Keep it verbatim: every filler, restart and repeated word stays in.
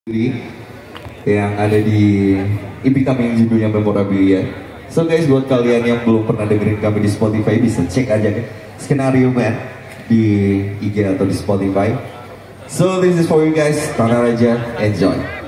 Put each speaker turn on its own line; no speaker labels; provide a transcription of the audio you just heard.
yang ada di E P kami yang judulnya Memorabilia. So guys, buat kalian yang belum pernah dengerin kami di Spotify, bisa cek aja kan Skenario Man di I G atau di Spotify. So this is for you guys, Tanah Raja, enjoy.